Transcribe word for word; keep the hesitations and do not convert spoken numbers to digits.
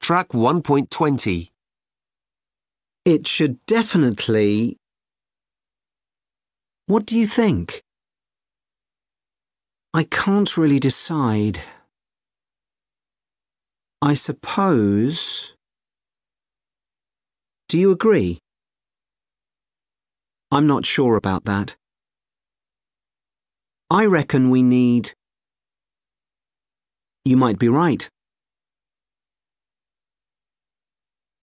Track one point twenty. It should definitely... What do you think? I can't really decide. I suppose... Do you agree? I'm not sure about that. I reckon we need... You might be right.